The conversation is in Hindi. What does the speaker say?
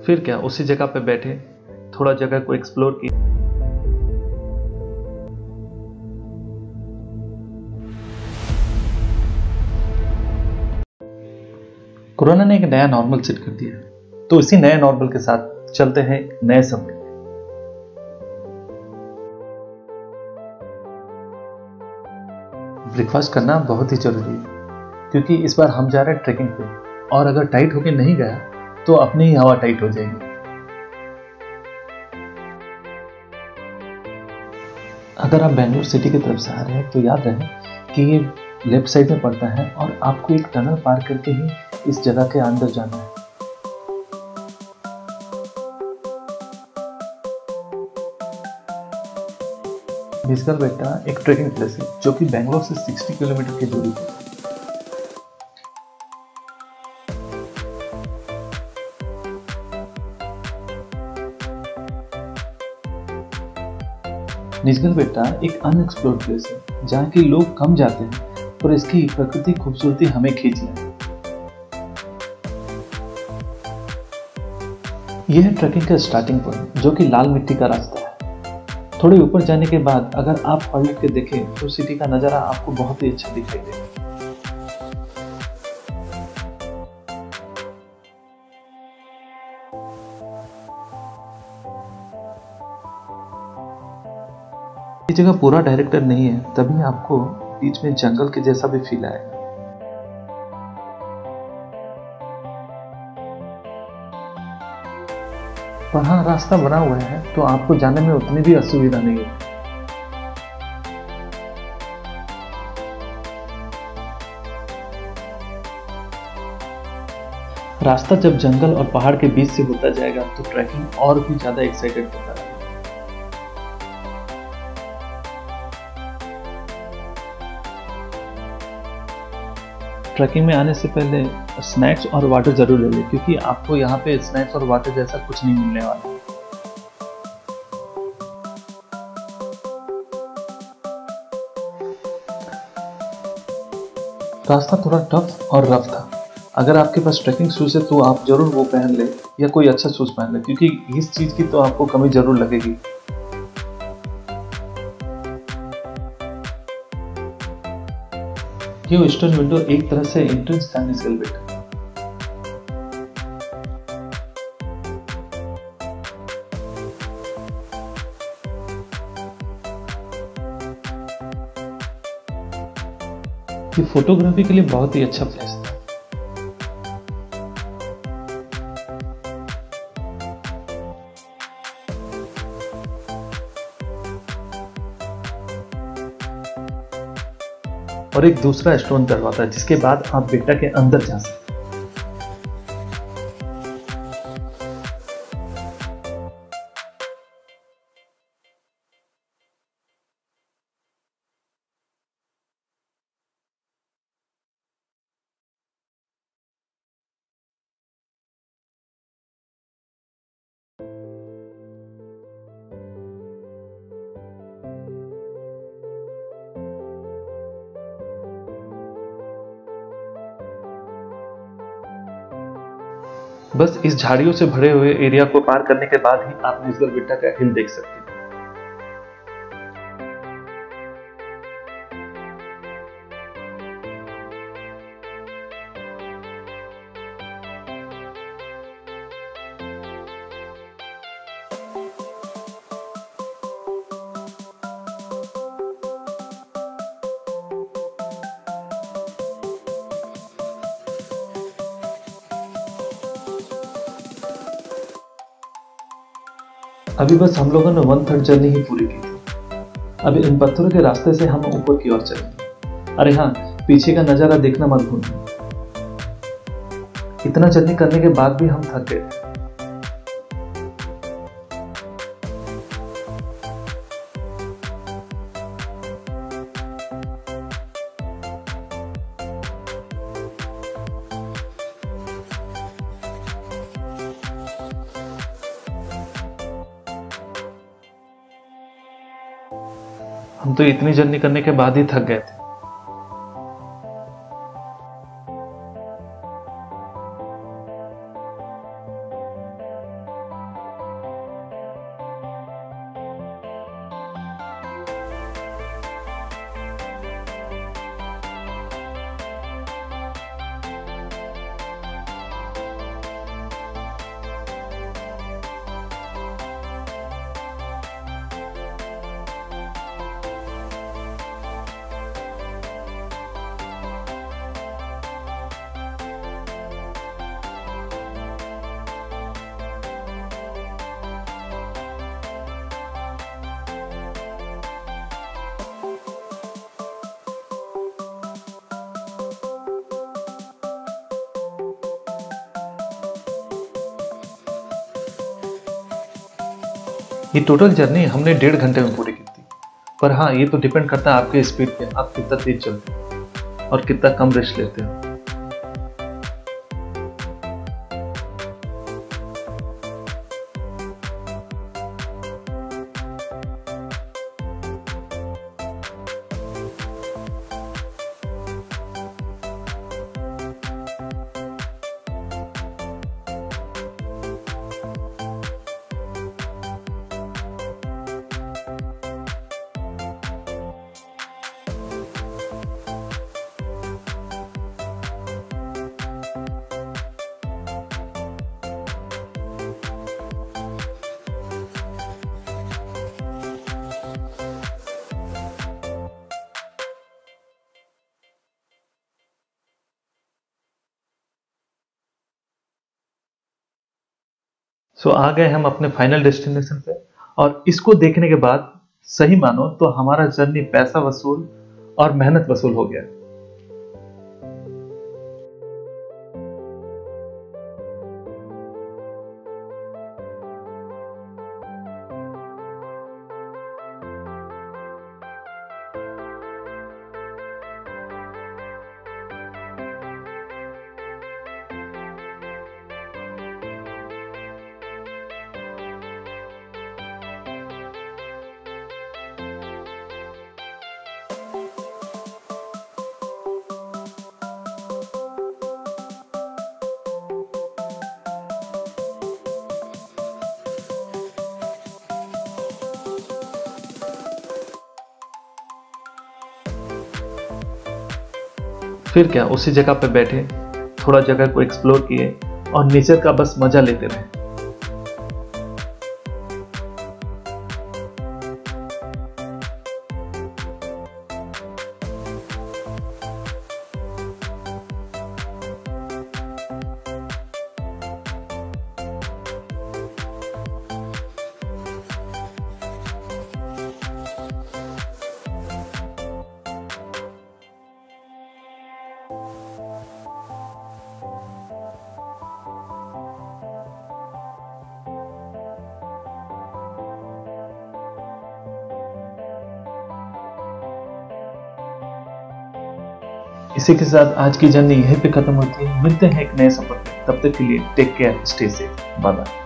फिर क्या, उसी जगह पे बैठे थोड़ा जगह को एक्सप्लोर किया। कोरोना ने एक नया नॉर्मल सेट कर दिया, तो इसी नए नॉर्मल के साथ चलते हैं नए समय। ब्रेकफास्ट करना बहुत ही जरूरी है, क्योंकि इस बार हम जा रहे हैं ट्रैकिंग पे, और अगर टाइट होके नहीं गया तो अपनी ही हवा टाइट हो जाएगी। अगर आप बेंगलुरु सिटी की तरफ से आ रहे हैं तो याद रहे कि ये लेफ्ट साइड में पड़ता है और आपको एक टनल पार करके ही इस जगह के अंदर जाना है। निजगल बेट्टा एक ट्रेकिंग प्लेस है जो कि बेंगलोर से 60 किलोमीटर की दूरी पर है। निजगल बेट्टा एक अनएक्सप्लोर्ड प्लेस है जहाँ के लोग कम जाते हैं और इसकी प्राकृतिक खूबसूरती हमें खींच ले। यह है ट्रैकिंग का स्टार्टिंग पॉइंट, जो कि लाल मिट्टी का रास्ता है। थोड़े ऊपर जाने के बाद अगर आप पलट के देखें तो सिटी का नजारा आपको बहुत ही अच्छा दिखाई देगा। ये जगह पूरा डायरेक्टर नहीं है, तभी आपको बीच में जंगल के जैसा भी फील आएगा। पर हाँ, रास्ता बना हुआ है तो आपको जाने में उतनी भी असुविधा नहीं होगी। रास्ता जब जंगल और पहाड़ के बीच से होता जाएगा तो ट्रैकिंग और भी ज्यादा एक्साइटेड होता है। ट्रैकिंग में आने से पहले स्नैक्स और वाटर जरूर ले लें, क्योंकि आपको यहाँ पे स्नैक्स और वाटर जैसा कुछ नहीं मिलने वाला। रास्ता थोड़ा टफ और रफ था। अगर आपके पास ट्रैकिंग शूज है तो आप जरूर वो पहन ले या कोई अच्छा शूज पहन ले, क्योंकि इस चीज की तो आपको कमी जरूर लगेगी। ये वेस्टर्न विंडो एक तरह से एंट्रेंस था निजगल बेट्टा। ये फोटोग्राफी के लिए बहुत ही अच्छा प्लेस था। और एक दूसरा स्टोन दरवाजा, जिसके बाद आप बेट्टा के अंदर जा सकते हैं। बस इस झाड़ियों से भरे हुए एरिया को पार करने के बाद ही आप निजगल बेट्टा का हिल देख सकते हैं। अभी बस हम लोगों ने 1/3 जर्नी ही पूरी की थी। अभी इन पत्थरों के रास्ते से हम ऊपर की ओर चलेंगे। अरे हाँ, पीछे का नजारा देखना मत भूलना। इतना जर्नी करने के बाद भी हम थक गए थे। हम तो इतनी जर्नी करने के बाद ही थक गए थे। ये टोटल जर्नी हमने 1.5 घंटे में पूरी की थी। पर हाँ, ये तो डिपेंड करता है आपके स्पीड पे, आप कितना तेज चलते हो और कितना कम रेस्ट लेते हो। आ गए हम अपने फाइनल डेस्टिनेशन पे, और इसको देखने के बाद सही मानो तो हमारा जर्नी पैसा वसूल और मेहनत वसूल हो गया। फिर क्या, उसी जगह पे बैठे थोड़ा जगह को एक्सप्लोर किए और नेचर का बस मजा लेते रहे। इसी के साथ आज की जर्नी यहीं पे खत्म होती है। मिलते हैं एक नए सफर में, तब तक के लिए take care, stay safe, bye bye.